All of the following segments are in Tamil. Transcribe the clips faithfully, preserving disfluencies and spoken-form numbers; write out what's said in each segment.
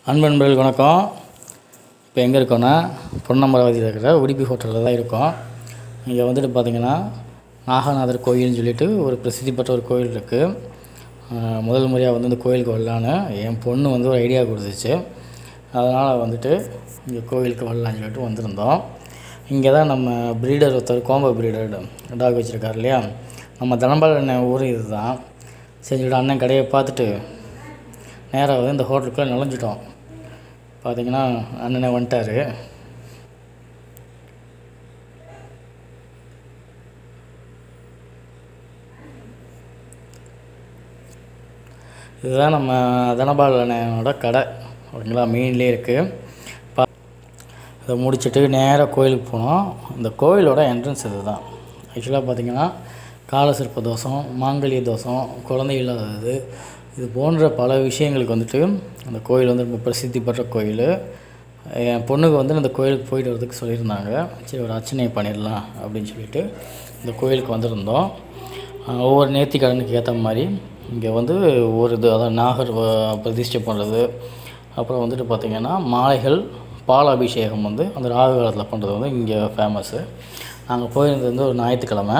அன்பு நண்பர்களுக்கு வணக்கம். இப்போ எங்கே இருக்கோன்னா பொன்னமராவதியில் இருக்கிற உடுப்பி ஹோட்டலில் தான் இருக்கோம். இங்கே வந்துட்டு பார்த்திங்கன்னா நாகநாதர் கோயில்னு சொல்லிட்டு ஒரு பிரசித்தி பெற்ற ஒரு கோயில் இருக்குது. முதல் முறையாக வந்து இந்த கோயிலுக்கு வரலான்னு என் பொண்ணு வந்து ஒரு ஐடியா கொடுத்துச்சு. அதனால் வந்துட்டு இங்கே கோயிலுக்கு வரலான்னு சொல்லிட்டு வந்திருந்தோம். இங்கே தான் நம்ம ப்ரீடர் ஒருத்தர் கோம்போ ப்ரீடர் டாக் வச்சுருக்கார் இல்லையா, நம்ம தனபால் அண்ணன் ஊர் இது தான். சரி சொல்லிட்டு அண்ணன் கடையை பார்த்துட்டு நேராக வந்து இந்த ஹோட்டலுக்குள்ளே நுழைஞ்சிட்டோம். பார்த்திங்கன்னா அண்ணனே வந்துட்டார். இதுதான் நம்ம தனபால் அண்ணனோட கடை, ஓகேங்களா, மெயின்லேயே இருக்குது. பா இதை முடிச்சுட்டு நேராக கோயிலுக்கு போனோம். இந்த கோயிலோட என்ட்ரன்ஸ் இது தான். ஆக்சுவலாக பார்த்திங்கன்னா காலசிற்ப தோஷம், மாங்கல்ய தோஷம், குழந்தை இல்லாதது, இது போன்ற பல விஷயங்களுக்கு வந்துட்டு அந்த கோயில் வந்து ரொம்ப பிரசித்தி பெற்ற கோயில். என் பொண்ணுக்கு வந்து அந்த கோயிலுக்கு போயிட்டு வரதுக்கு சொல்லியிருந்தாங்க. சரி ஒரு அர்ச்சனை பண்ணிடலாம் அப்படின்னு சொல்லிட்டு இந்த கோயிலுக்கு வந்திருந்தோம். ஒவ்வொரு நேர்த்திக்கடனுக்கு ஏற்ற மாதிரி இங்கே வந்து ஒரு இது அதான் நாகர் பிரதிஷ்டை பண்ணுறது, அப்புறம் வந்துட்டு பார்த்திங்கன்னா மாலைகள், பால் அபிஷேகம் வந்து அந்த ராகு காலத்தில் பண்ணுறது வந்து இங்கே ஃபேமஸ்ஸு. நாங்கள் போயிருந்தது வந்து ஒரு ஞாயிற்றுக்கிழமை.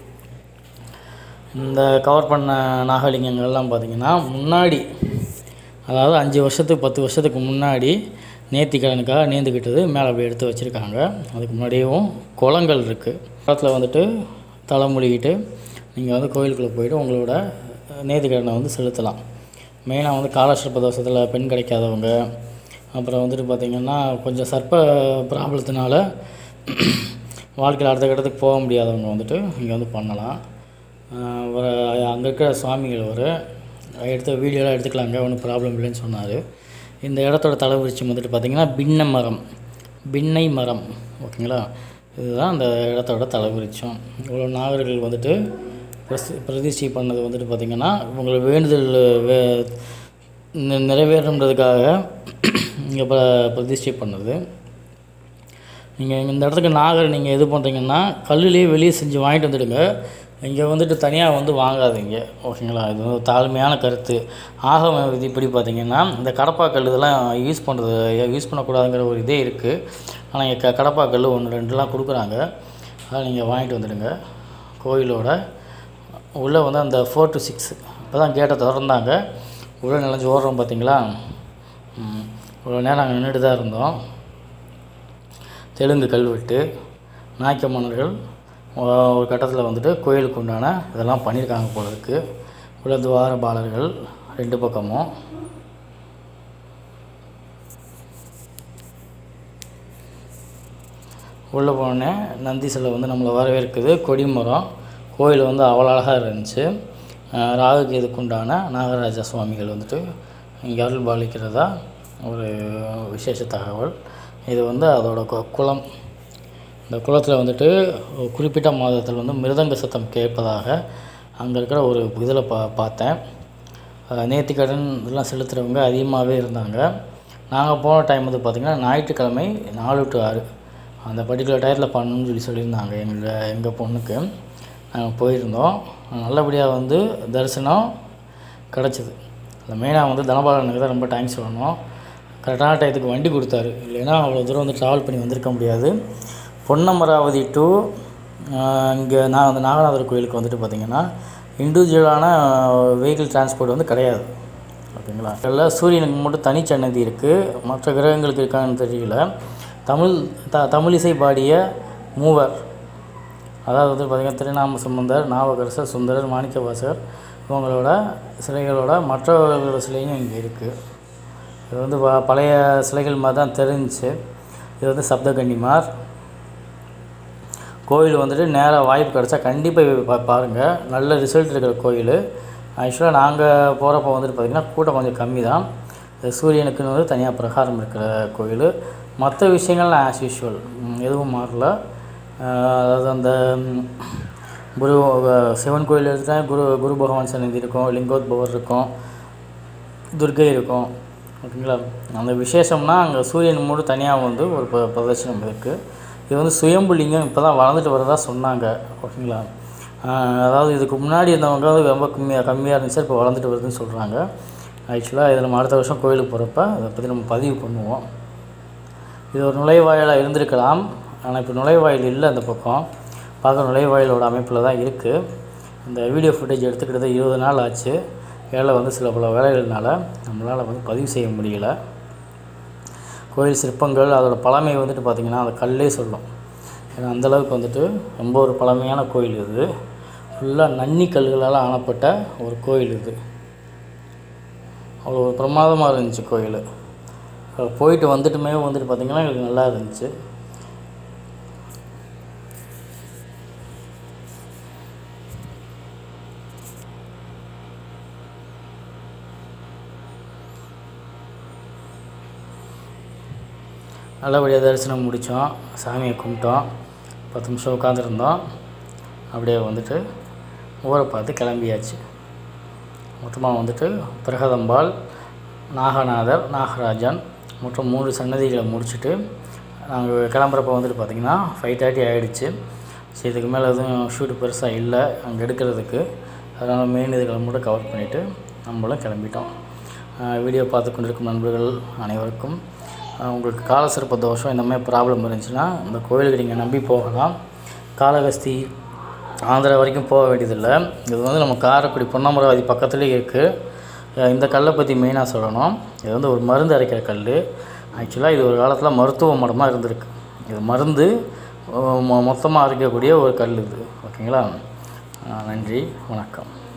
இந்த கவர் பண்ண நாகலிங்கங்கள்லாம் பார்த்திங்கன்னா முன்னாடி, அதாவது அஞ்சு வருஷத்துக்கு பத்து வருஷத்துக்கு முன்னாடி நேர்த்திக்கடனுக்காக நேர்ந்துக்கிட்டது மேலே அப்படி எடுத்து வச்சுருக்காங்க. அதுக்கு முன்னாடியும் குளங்கள் இருக்குது. குளத்தில் வந்துட்டு தலை மூழ்கிட்டு நீங்கள் வந்து கோயிலுக்குள்ளே போய்ட்டு உங்களோட நேர்த்திக்கடனை வந்து செலுத்தலாம். மெயினாக வந்து காலசர்ப்ப தோஷத்தில் பெண் கிடைக்காதவங்க, அப்புறம் வந்துட்டு பார்த்திங்கன்னா கொஞ்சம் சர்ப்ப ப்ராப்ளத்தினால வாழ்க்கையில் அடுத்த கட்டத்துக்கு போக முடியாதவங்க வந்துட்டு இங்கே வந்து பண்ணலாம். ஒரு அங்கே இருக்கிற சுவாமிகள் ஒரு எடுத்த வீடியோலாம் எடுத்துக்கலாங்க, ஒன்றும் ப்ராப்ளம் இல்லைன்னு சொன்னார். இந்த இடத்தோட தலைவிரிச்சம் வந்துட்டு பார்த்திங்கன்னா பின்ன மரம், பின்னை மரம், ஓகேங்களா, இதுதான் அந்த இடத்தோட தலைவிரிச்சம். இவ்வளோ நாகர்கள் வந்துட்டு பிரசி பிரதிஷ்டை பண்ணது வந்துட்டு பார்த்திங்கன்னா உங்களை வேண்டுதல் வே நிறைவேறன்றதுக்காக இங்கே ப பிரதிஷ்டை பண்ணது. நீங்கள் இந்த இடத்துக்கு நாகர் நீங்கள் இது பண்ணுறீங்கன்னா கல்லுலேயே வெளியே செஞ்சு வாங்கிட்டு வந்துடுங்க. இங்கே வந்துட்டு தனியாக வந்து வாங்காதீங்க, ஓகேங்களா. இது வந்து தாழ்மையான கருத்து. ஆகம விதிப்படி பார்த்திங்கன்னா இந்த கடப்பாக்கல் இதெல்லாம் யூஸ் பண்ணுறது யூஸ் பண்ணக்கூடாதுங்கிற ஒரு இதே இருக்குது. ஆனால் இங்கே க கடப்பாக்கல் ஒன்று ரெண்டுலாம் கொடுக்குறாங்க. அதனால் நீங்கள் வாங்கிட்டு வந்துடுங்க. கோயிலோட உள்ளே வந்து அந்த ஃபோர் டு சிக்ஸ் இப்போ தான் கேட்டை திறந்தாங்க. உள்ளே நிலஞ்சி ஓடுறோம் பார்த்திங்களா. இவ்வளோ நேரம் நாங்கள் நின்றுட்டு தான் இருந்தோம். தெலுங்கு கல்வெட்டு, நாயக்க மன்னர்கள் ஒரு கட்டத்தில் வந்துட்டு கோயிலுக்கு உண்டான இதெல்லாம் பண்ணியிருக்காங்க போல இருக்குது. உள்ள துவார பாலர்கள் ரெண்டு பக்கமும். உள்ளே போனோடனே நந்தி சிலை வந்து நம்மளை வரவேற்குது. கொடிமரம், கோயில் வந்து அவ்வளோ அழகாக இருந்துச்சு. ராகுக்கு இதுக்கு உண்டான நாகராஜா சுவாமிகள் வந்துட்டு இங்கே அருள் பாலிக்கிறதா ஒரு விசேஷ தகவல். இது வந்து அதோட குளம். இந்த குளத்தில் வந்துட்டு குறிப்பிட்ட மாதத்தில் வந்து மிருதங்க சத்தம் கேட்பதாக அங்கே இருக்கிற ஒரு இதில் பா பார்த்தேன். நேர்த்திக்கடன் இதெல்லாம் செலுத்துகிறவங்க அதிகமாகவே இருந்தாங்க. நாங்கள் போன டைம் வந்து பார்த்திங்கன்னா ஞாயிற்றுக்கிழமை நாலு டு ஆறு அந்த பர்டிகுலர் டயத்தில் பண்ணணும்னு சொல்லி சொல்லியிருந்தாங்க எங்கள் எங்கள் பொண்ணுக்கு. நாங்கள் போயிருந்தோம். நல்லபடியாக வந்து தரிசனம் கிடச்சிது. அந்த மெயினாக வந்து தனபாலனுக்கு தான் ரொம்ப தேங்க்ஸ் சொல்லணும். கரெக்டான டயத்துக்கு வண்டி கொடுத்தாரு. இல்லைன்னா அவ்வளோ தூரம் வந்து ட்ராவல் பண்ணி வந்திருக்க முடியாது. பொன்னமராவதி டு இங்கே நான் அந்த நாகநாதர் கோயிலுக்கு வந்துட்டு பார்த்திங்கன்னா இண்டிவிஜுவலான வெஹிக்கிள் டிரான்ஸ்போர்ட் வந்து கிடையாது, ஓகேங்களா. இதில் சூரியனுக்கு மட்டும் தனி சன்னதி இருக்குது, மற்ற கிரகங்களுக்கு இருக்கான்னு தெரியல. தமிழ் த தமிழிசை பாடிய மூவர், அதாவது வந்து பார்த்திங்கன்னா திருநாம சம்பந்தர், நாவகரசர், சுந்தரர், மாணிக்கவாசகர் இவங்களோட சிலைகளோட மற்றவர்களோட சிலையும் இங்கே இருக்குது. இது வந்து பழைய சிலைகள் மாதிரி தான் தெரிஞ்சிச்சு. இது வந்து சப்தகன்னிமார் கோயில். வந்துட்டு நேராக வாய்ப்பு கிடச்சா கண்டிப்பாக பா பாருங்கள் நல்ல ரிசல்ட் இருக்கிற கோயில். ஆக்சுவலாக நாங்கள் போகிறப்போ வந்துட்டு பார்த்திங்கன்னா கூட்டம் கொஞ்சம் கம்மி தான். சூரியனுக்குன்னு வந்து தனியாக பிரகாரம் இருக்கிற கோயில். மற்ற விஷயங்கள்லாம் ஆஸ் யூஷுவல் எதுவும் மாறல. அதாவது அந்த குரு சிவன் கோயில் எடுத்துகிட்டா குரு குரு பகவான் சன்னதி இருக்கும், லிங்கோத்பவர் இருக்கும், துர்கை இருக்கும், ஓகேங்களா. அந்த விசேஷம்னா அங்கே சூரியன் மூடு தனியாக வந்து ஒரு ப பிரதர்ஷனம் இருக்குது. இது வந்து சுயம்புலிங்கம் இப்போ தான் வளர்ந்துட்டு வரதா சொன்னாங்க, ஓகேங்களா. அதாவது இதுக்கு முன்னாடி இருந்தவங்க வந்து ரொம்ப கம்மியாக கம்மியாக இருந்துச்சு, இப்போ வளர்ந்துட்டு வருதுன்னு சொல்கிறாங்க. ஆக்சுவலாக இதில் நம்ம அடுத்த வருஷம் கோயிலுக்கு போகிறப்ப அதை பற்றி நம்ம பதிவு பண்ணுவோம். இது ஒரு நுழைவாயிலாக இருந்திருக்கலாம், ஆனால் இப்போ நுழைவாயில் இல்லை. அந்த பக்கம் பார்க்க நுழைவாயிலோட அமைப்பில் தான் இருக்குது. இந்த வீடியோ ஃபுட்டேஜ் எடுத்துக்கிட்டது இருபது நாள் ஆச்சு. வேலை வந்து சில பல வேலைகள்னால நம்மளால் வந்து பதிவு செய்ய முடியல. கோயில் சிற்பங்கள் அதோட பழமை வந்துட்டு பார்த்திங்கன்னா அந்த கல்லே சொல்லும். ஏன்னா அந்தளவுக்கு வந்துட்டு ரொம்ப ஒரு பழமையான கோயில் இது. ஃபுல்லாக நன்னி கல்களால் ஆனப்பட்ட ஒரு கோயில் இது. அவ்வளோ ஒரு பிரமாதமாக இருந்துச்சு கோயில். போயிட்டு வந்துட்டுமே வந்துட்டு பார்த்திங்கன்னா எங்களுக்கு நல்லா இருந்துச்சு. நல்லபடியாக தரிசனம் முடித்தோம், சாமியை கும்பிட்டோம், பத்து நிமிஷம் உட்காந்துருந்தோம். அப்படியே வந்துட்டு ஊரை பார்த்து கிளம்பியாச்சு. மொத்தமாக வந்துட்டு பிரகதம்பாள், நாகநாதர், நாகராஜன் மற்றும் மூன்று சன்னதிகளை முடிச்சுட்டு நாங்கள் கிளம்புறப்போ வந்துட்டு பார்த்திங்கன்னா ஃபைவ் தேர்ட்டி ஆகிடுச்சு. சரி, இதுக்கு மேலே எதுவும் ஷூட்டு பெருசாக இல்லை அங்கே எடுக்கிறதுக்கு. அதனால் மெயின் இதுகளை மட்டும் கவர் பண்ணிவிட்டு நம்மளும் கிளம்பிட்டோம். வீடியோ பார்த்து கொண்டிருக்கும் நண்பர்கள் அனைவருக்கும், உங்களுக்கு கால சிறப்பு தோஷம் இந்த மாதிரி ப்ராப்ளம் இருந்துச்சுன்னா இந்த கோயிலுக்கு நீங்கள் நம்பி போகலாம். காளகஸ்தி ஆந்திரா வரைக்கும் போக வேண்டியதில்லை. இது வந்து நம்ம காரைக்குடி பொன்னமராவதி பக்கத்துலேயே இருக்குது. இந்த கல்லை பற்றி மெயினாக சொல்லணும். இது வந்து ஒரு மருந்து அரைக்கிற கல். ஆக்சுவலாக இது ஒரு காலத்தில் மருத்துவ மடமாக இருந்திருக்கு. இது மருந்து மொத்தமாக அரைக்கக்கூடிய ஒரு கல் இது. ஓகேங்களா? நன்றி, வணக்கம்.